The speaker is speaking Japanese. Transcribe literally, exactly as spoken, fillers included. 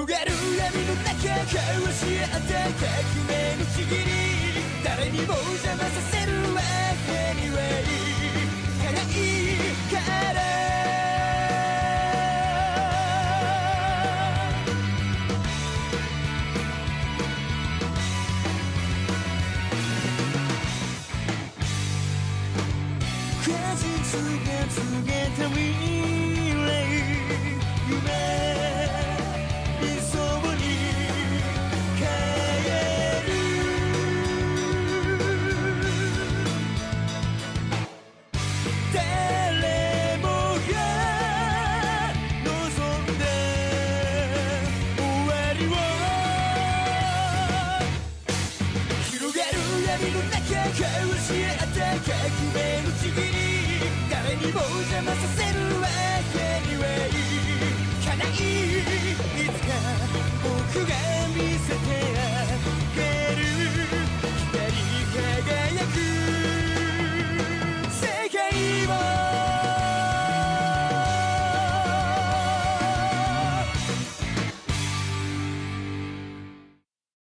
広がる闇の中交わし合った革命のちぎり、誰にも邪魔させるわけにはいかないから。果実が告げた未来、夢理想に変える。誰もが望んで終わりを、広がる闇の中交わし合った革命のちぎり、誰にも邪魔させるわけにはいかない。いつか僕が